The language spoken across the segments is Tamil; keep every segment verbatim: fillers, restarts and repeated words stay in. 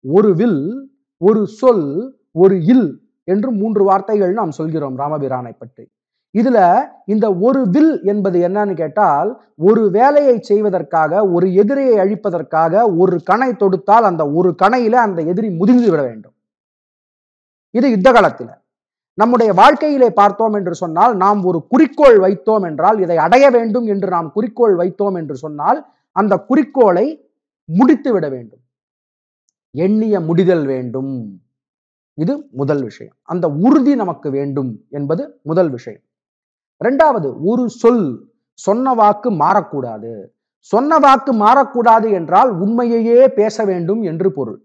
ஒரு வில், ஒரு சொல், ஒரு இல் என்று மூன்று வார்த்தைகள் நாம் சொல்கிறோம் ராமபிரானை பற்றி. இதுல இந்த ஒரு வில் என்பது என்னன்னு கேட்டால், ஒரு வேலையை செய்வதற்காக, ஒரு எதிரியை அழிப்பதற்காக ஒரு கணை தொடுத்தால் அந்த ஒரு கணையில அந்த எதிரி முதிர்ந்து விட வேண்டும். இது யுத்த காலத்தில். நம்முடைய வாழ்க்கையிலே பார்த்தோம் என்று சொன்னால், நாம் ஒரு குறிக்கோள் வைத்தோம் என்றால், இதை அடைய வேண்டும் என்று நாம் குறிக்கோள் வைத்தோம் என்று சொன்னால், அந்த குறிக்கோளை முடித்து விட வேண்டும். எண்ணிய முடிதல் வேண்டும். இது முதல் விஷயம். அந்த உறுதி நமக்கு வேண்டும் என்பது முதல் விஷயம். இரண்டாவது, ஒரு சொல், சொன்ன வாக்கு மாறக்கூடாது. சொன்ன வாக்கு மாறக்கூடாது என்றால் உண்மையையே பேச வேண்டும் என்று பொருள்.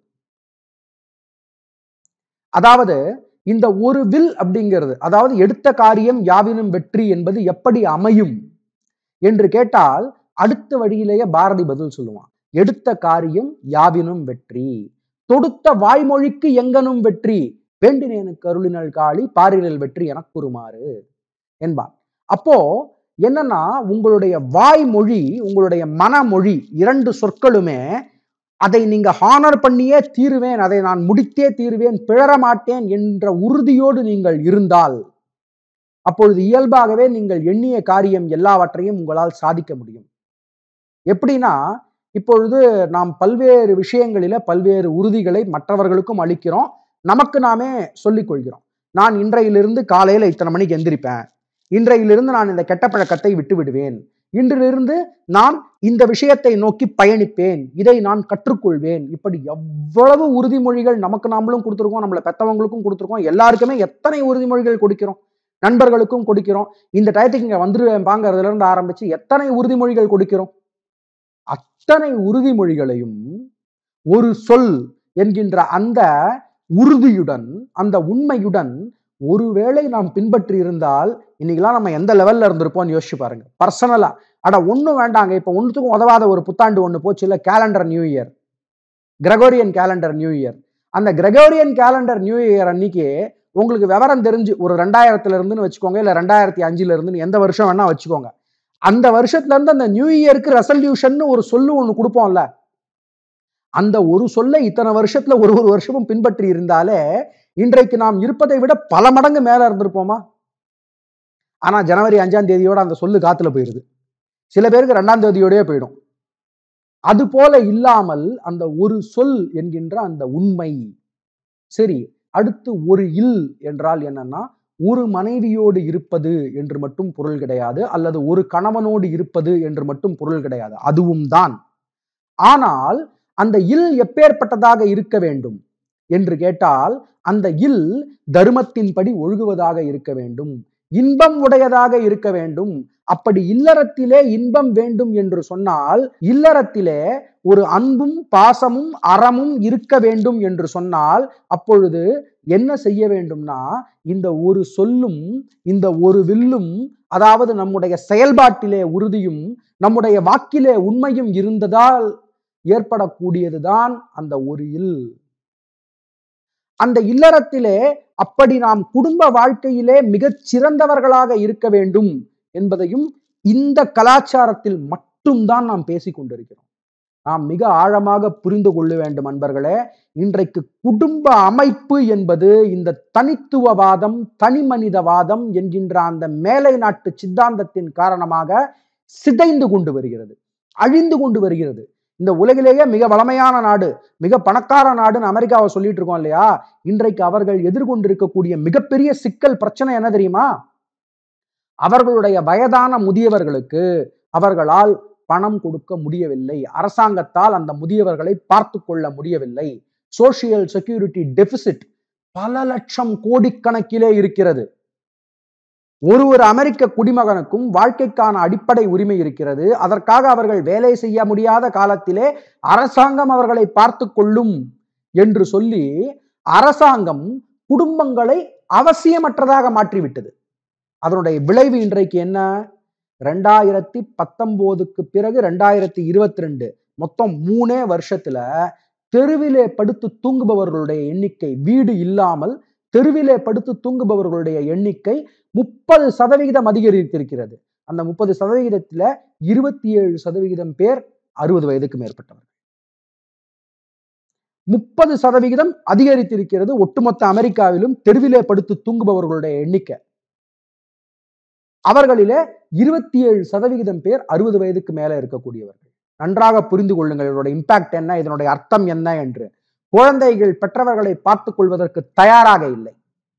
அதாவது இந்த ஒரு வில் அப்படிங்கிறது, அதாவது எடுத்த காரியம் யாவினும் வெற்றி என்பது எப்படி அமையும் என்று கேட்டால், அடுத்த வழியிலேயே பாரதி பதில் சொல்லுவான். எடுத்த காரியம் யாவினும் வெற்றி, தொடுத்த வாய்மொழிக்கு எங்கனும் வெற்றி, வேண்டினேனுக்கு அருளினள் காளி பாரினில் வெற்றி எனக் கூறுமாறு என்பான். அப்போ என்னன்னா, உங்களுடைய வாய்மொழி, உங்களுடைய மனமொழி இரண்டு சொற்களுமே அதை நீங்க ஹானர் பண்ணியே தீருவேன், அதை நான் முடித்தே தீருவேன், பிழற மாட்டேன் என்ற உறுதியோடு நீங்கள் இருந்தால், அப்பொழுது இயல்பாகவே நீங்கள் எண்ணிய காரியம் எல்லாவற்றையும் உங்களால் சாதிக்க முடியும். எப்படின்னா, இப்பொழுது நாம் பல்வேறு விஷயங்களில பல்வேறு உறுதிகளை மற்றவர்களுக்கும் அளிக்கிறோம், நமக்கு நாமே சொல்லிக் கொள்கிறோம். நான் இன்றையிலிருந்து காலையில இத்தனை மணிக்கு எந்திரிப்பேன், இன்றையிலிருந்து நான் இந்த கெட்ட பழக்கத்தை விட்டு விடுவேன், இன்றிலிருந்து நான் இந்த விஷயத்தை நோக்கி பயணிப்பேன், இதை நான் கற்றுக்கொள்வேன். இப்படி எவ்வளவு உறுதிமொழிகள் நமக்கு நாமளும் கொடுத்துருக்கோம், நம்மளை பெற்றவங்களுக்கும் கொடுத்துருக்கோம், எல்லாருக்குமே எத்தனை உறுதிமொழிகள் கொடுக்கிறோம், நண்பர்களுக்கும் கொடுக்கிறோம். இந்த டயத்துக்கு இங்க வந்துருவேன் பாங்கிறதுல இருந்து ஆரம்பிச்சு எத்தனை உறுதிமொழிகள் கொடுக்கிறோம். அத்தனை உறுதிமொழிகளையும் ஒரு சொல் என்கின்ற அந்த உறுதியுடன், அந்த உண்மையுடன் ஒருவேளை நாம் பின்பற்றி இருந்தால், இன்னைக்கெல்லாம் நம்ம எந்த லெவல்ல இருந்திருப்போம்னு யோசிச்சு பாருங்க. பர்சனலா அட ஒன்னும் வேண்டாங்க, இப்ப ஒன்னுத்துக்கும் உதவாத ஒரு புத்தாண்டு ஒண்ணு போச்சு இல்ல, calendar new year, Gregorian calendar new year. அந்த கிரகோரியன் கேலண்டர் நியூ இயர் அன்னைக்கு உங்களுக்கு விவரம் தெரிஞ்சு ஒரு ரெண்டாயிரத்துல இருந்துன்னு வச்சுக்கோங்க, இல்ல ரெண்டாயிரத்தி அஞ்சுல இருந்து எந்த வருஷம் வேணா வச்சுக்கோங்க, அந்த வருஷத்துல இருந்து அந்த நியூ இயருக்கு ரெசல்யூஷன் ஒரு சொல்லு ஒண்ணு கொடுப்போம்ல, அந்த ஒரு சொல்லை இத்தனை வருஷத்துல ஒரு ஒரு வருஷமும் பின்பற்றி இருந்தாலே இன்றைக்கு நாம் இருப்பதை விட பல மடங்கு மேல இருந்திருப்போமா? ஆனா ஜனவரி அஞ்சாம் தேதியோட அந்த சொல்லு காத்துல போயிருது, சில பேருக்கு ரெண்டாம் தேதியோடய போயிடும். அது போல இல்லாமல் அந்த ஒரு சொல் என்கின்ற அந்த உண்மை. சரி, அடுத்து ஒரு இல் என்றால் என்னன்னா, ஒரு மனைவியோடு இருப்பது என்று மட்டும் பொருள் கிடையாது, அல்லது ஒரு கணவனோடு இருப்பது என்று மட்டும் பொருள் கிடையாது, அதுவும் தான். ஆனால் அந்த இல் எப்பேற்பட்டதாக இருக்க வேண்டும் என்று கேட்டால், அந்த இல் தர்மத்தின்படி ஒழுகுவதாக இருக்க வேண்டும், இன்பம் உடையதாக இருக்க வேண்டும். அப்படி இல்லறத்திலே இன்பம் வேண்டும் என்று சொன்னால், இல்லறத்திலே ஒரு அன்பும் பாசமும் அறமும் இருக்க வேண்டும் என்று சொன்னால், அப்பொழுது என்ன செய்ய வேண்டும்னா, இந்த ஒரு சொல்லும் இந்த ஒரு வில்லும், அதாவது நம்முடைய செயல்பாட்டிலே உறுதியும் நம்முடைய வாக்கிலே உண்மையும் இருந்ததால் ஏற்படக்கூடியதுதான் அந்த ஒரு இல். அந்த இல்லறத்திலே அப்படி நாம் குடும்ப வாழ்க்கையிலே மிகச் சிறந்தவர்களாக இருக்க வேண்டும் என்பதையும் இந்த கலாச்சாரத்தில் மட்டும்தான் நாம் பேசிக் கொண்டிருக்கிறோம். நாம் மிக ஆழமாக புரிந்து கொள்ள வேண்டும் அன்பர்களே. இன்றைக்கு குடும்ப அமைப்பு என்பது இந்த தனித்துவவாதம், தனி மனிதவாதம் என்கின்ற அந்த மேலை நாட்டு சித்தாந்தத்தின் காரணமாக சிதைந்து கொண்டு வருகிறது, அழிந்து கொண்டு வருகிறது. இந்த உலகிலேயே மிக வளமையான நாடு, மிக பணக்கார நாடுன்னு அமெரிக்காவை சொல்லிட்டு இருக்கோம் இல்லையா, இன்றைக்கு அவர்கள் எதிர்கொண்டிருக்கக்கூடிய மிகப்பெரிய சிக்கல் பிரச்சனை என்ன தெரியுமா? அவர்களுடைய வயதான முதியவர்களுக்கு அவர்களால் பணம் கொடுக்க முடியவில்லை, அரசாங்கத்தால் அந்த முதியவர்களை பார்த்து கொள்ள முடியவில்லை. சோசியல் செக்யூரிட்டி டெபிசிட் பல லட்சம் கோடிக்கணக்கிலே இருக்கிறது. ஒரு ஒரு அமெரிக்க குடிமகனுக்கும் வாழ்க்கைக்கான அடிப்படை உரிமை இருக்கிறது. அதற்காக அவர்கள் வேலை செய்ய முடியாத காலத்திலே அரசாங்கம் அவர்களை பார்த்து கொள்ளும் என்று சொல்லி அரசாங்கம் குடும்பங்களை அவசியமற்றதாக மாற்றிவிட்டது. அதனுடைய விளைவு இன்றைக்கு என்ன? ரெண்டாயிரத்தி பத்தொன்பதுக்கு பிறகு ரெண்டாயிரத்தி இருபத்தி ரெண்டு மொத்தம் மூணே வருஷத்துல தெருவிலே படுத்து தூங்குபவர்களுடைய எண்ணிக்கை, வீடு இல்லாமல் தெருவிலே படுத்து தூங்குபவர்களுடைய எண்ணிக்கை முப்பது சதவிகிதம் அதிகரித்திருக்கிறது. அந்த முப்பது சதவிகிதத்துல இருபத்தி ஏழு சதவிகிதம் பேர் அறுபது வயதுக்கு மேற்பட்டவர்கள். முப்பது சதவிகிதம் அதிகரித்திருக்கிறது ஒட்டுமொத்த அமெரிக்காவிலும் தெருவிலே படுத்து தூங்குபவர்களுடைய எண்ணிக்கை. அவர்களிலே இருபத்தி ஏழு சதவிகிதம் பேர் அறுபது வயதுக்கு மேல இருக்கக்கூடியவர்கள். நன்றாக புரிந்து கொள்ளுங்கள் இதனுடைய இம்பாக்ட் என்ன, இதனுடைய அர்த்தம் என்ன என்று. குழந்தைகள் பெற்றவர்களை பார்த்துக் கொள்வதற்கு தயாராக இல்லை.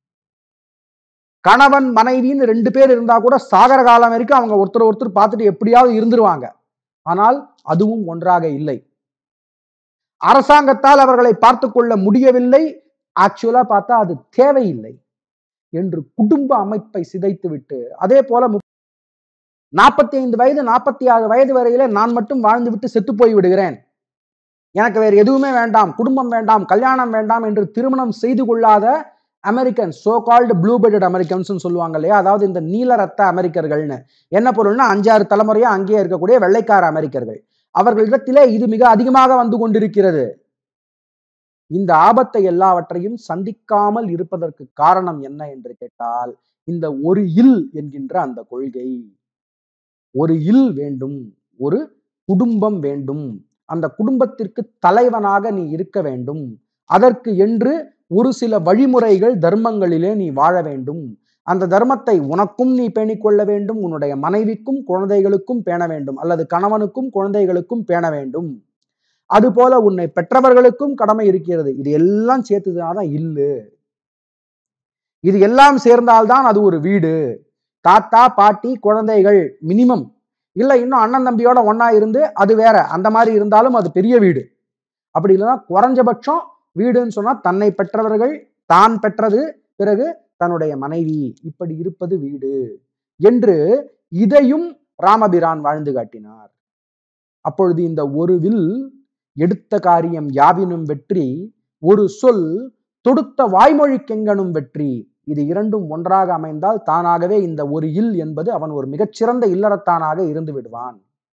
கணவன் மனைவின்னு ரெண்டு பேர் இருந்தா கூட சாகர காலம் வரைக்கும் அவங்க ஒருத்தர் ஒருத்தர் பார்த்துட்டு எப்படியாவது இருந்துருவாங்க. ஆனால் அதுவும் ஒன்றாக இல்லை. அரசாங்கத்தால் அவர்களை பார்த்துக் கொள்ள முடியவில்லை, ஆக்சுவலா பார்த்தா அது தேவையில்லை என்று குடும்ப அமைப்பை சிதைத்து விட்டு, அதே போல நாற்பத்தி ஐந்து வயது நாற்பத்தி ஆறு வயது வரையிலே நான் மட்டும் வாழ்ந்து விட்டு செத்து போய் விடுகிறேன், எனக்கு வேற எதுவுமே வேண்டாம், குடும்பம் வேண்டாம், கல்யாணம் வேண்டாம் என்று திருமணம் செய்து கொள்ளாத American, so called blue bedded Americans சொல்லுவாங்க இல்லையா, அதாவது இந்த நீல ரத்த அமெரிக்கர்கள்னு. என்ன பொருள்னா அஞ்சாறு தலைமுறையா அங்கேயே இருக்கக்கூடிய வெள்ளைக்கார அமெரிக்கர்கள். அவர்களிடத்திலே இது மிக அதிகமாக வந்து கொண்டிருக்கிறது. இந்த ஆபத்தை எல்லாவற்றையும் சந்திக்காமல் இருப்பதற்கு காரணம் என்ன என்று கேட்டால், இந்த ஒரு இல் என்கின்ற அந்த கொள்கை. ஒரு இல் வேண்டும், ஒரு குடும்பம் வேண்டும், அந்த குடும்பத்திற்கு தலைவனாக நீ இருக்க வேண்டும், அதற்கு என்று ஒரு சில வழிமுறைகள் தர்மங்களிலே நீ வாழ வேண்டும், அந்த தர்மத்தை உனக்கும் நீ பேணிக் கொள்ள வேண்டும், உன்னுடைய மனைவிக்கும் குழந்தைகளுக்கும் பேண வேண்டும், அல்லது கணவனுக்கும் குழந்தைகளுக்கும் பேண வேண்டும், அதுபோல உன்னை பெற்றவர்களுக்கும் கடமை இருக்கிறது. இது எல்லாம் சேர்த்துதான் இல்லு. இது எல்லாம் சேர்ந்தால்தான் அது ஒரு வீடு. தாத்தா பாட்டி குழந்தைகள் மினிமம், இல்ல இன்னும் அண்ணன் தம்பியோட ஒன்னா இருந்து அது வேற, அந்த மாதிரி இருந்தாலும் அது பெரிய வீடு. அப்படி இல்லைன்னா குறைஞ்சபட்சம் வீடுன்னு சொன்னா தன்னை பெற்றவர்கள், தான் பெற்றது, பிறகு தன்னுடைய மனைவி, இப்படி இருப்பது வீடு என்று இதையும் ராமபிரான் வாழ்ந்து காட்டினார். அப்பொழுது இந்த ஒரு வில் எடுத்த காரியம் யாவினும் வெற்றி, ஒரு சொல் தொடுத்த வாய்மொழிக்கெங்கனும் வெற்றி. இது இரண்டும் ஒன்றாக அமைந்தால் தானாகவே இந்த ஒரு இல் என்பது அவன் ஒரு மிகச்சிறந்த இல்லறத்தானாக இருந்து விடுவான்.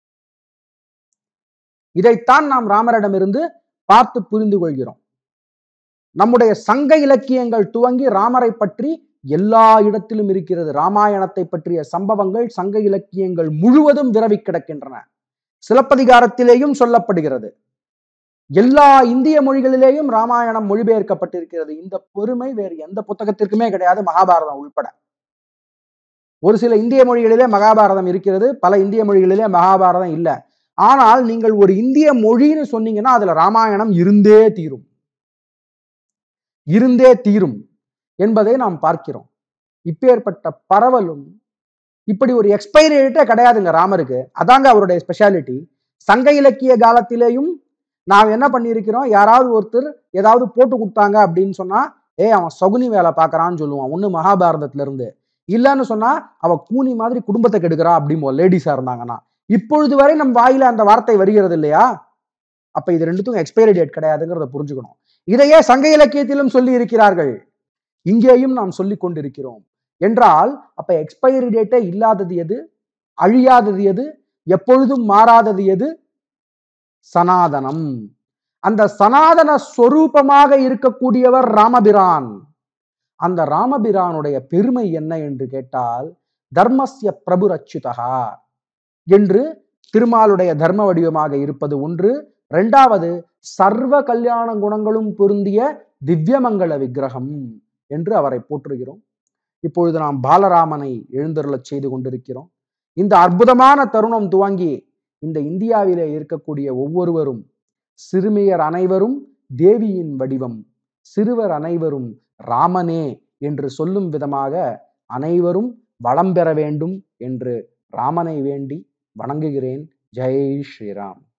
இதைத்தான் நாம் ராமரிடமிருந்து பார்த்து புரிந்து கொள்கிறோம். நம்முடைய சங்க இலக்கியங்கள் துவங்கி ராமரை பற்றி எல்லா இடத்திலும் இருக்கிறது. ராமாயணத்தை பற்றிய சம்பவங்கள் சங்க இலக்கியங்கள் முழுவதும் விரவி கிடக்கின்றன. சிலப்பதிகாரத்திலேயும் சொல்லப்படுகிறது. எல்லா இந்திய மொழிகளிலேயும் ராமாயணம் மொழிபெயர்க்கப்பட்டிருக்கிறது. இந்த பெருமை வேறு எந்த புத்தகத்திற்குமே கிடையாது, மகாபாரதம் உள்பட. ஒரு சில இந்திய மொழிகளிலே மகாபாரதம் இருக்கிறது, பல இந்திய மொழிகளிலே மகாபாரதம் இல்ல. ஆனால் நீங்கள் ஒரு இந்திய மொழின்னு சொன்னீங்கன்னா அதுல ராமாயணம் இருந்தே தீரும், இருந்தே தீரும் என்பதை நாம் பார்க்கிறோம். இப்பேற்பட்ட பரவலும் இப்படி ஒரு எக்ஸ்பைரி டேட்டே கிடையாதுங்க ராமருக்கு. அதாங்க அவருடைய ஸ்பெஷாலிட்டி. சங்க இலக்கிய காலத்திலேயும் நாம் என்ன பண்ணியிருக்கிறோம், யாராவது ஒருத்தர் ஏதாவது போட்டு கொடுத்தாங்க அப்படின்னு சொன்னா, ஏ அவன் சகுனி வேலை பார்க்கறான்னு சொல்லுவான் ஒண்ணு மகாபாரதத்துல இருந்து, இல்லன்னு சொன்னா அவ கூனி மாதிரி குடும்பத்தை கெடுக்கிறா அப்படிம்போம் லேடிஸா இருந்தாங்கன்னா. இப்பொழுது வரை நம் வாயில அந்த வார்த்தை வருகிறது இல்லையா? அப்ப இது ரெண்டுத்துக்கும் எக்ஸ்பைரி டேட் கிடையாதுங்கிறத புரிஞ்சுக்கணும். இதையே சங்க இலக்கியத்திலும் சொல்லி இருக்கிறார்கள், இங்கேயும் நாம் சொல்லிக் கொண்டிருக்கிறோம் என்றால், அப்ப எக்ஸ்பைரி டேட்டே இல்லாதது எது, அழியாதது எது, எப்பொழுதும் மாறாதது எது? சனாதனம். அந்த சனாதன ஸ்வரூபமாக இருக்கக்கூடியவர் ராமபிரான். அந்த ராமபிரானுடைய பெருமை என்ன என்று கேட்டால், தர்மஸ்ய பிரபுரச்சுதா என்று திருமாலுடைய தர்ம வடிவமாக இருப்பது ஒன்று. இரண்டாவது, சர்வ கல்யாண குணங்களும் பொருந்திய திவ்யமங்கள விக்கிரகம் என்று அவரை போற்றுகிறோம். இப்பொழுது நாம் பாலராமனை எழுந்தருளச் செய்து கொண்டிருக்கிறோம். இந்த அற்புதமான தருணம் துவங்கி இந்த இந்தியாவிலே இருக்கக்கூடிய ஒவ்வொருவரும், சிறுமியர் அனைவரும் தேவியின் வடிவம், சிறுவர் அனைவரும் ராமனே என்று சொல்லும் விதமாக அனைவரும் வளம் பெற வேண்டும் என்று ராமனை வேண்டி வணங்குகிறேன். ஜெய் ஸ்ரீராம்.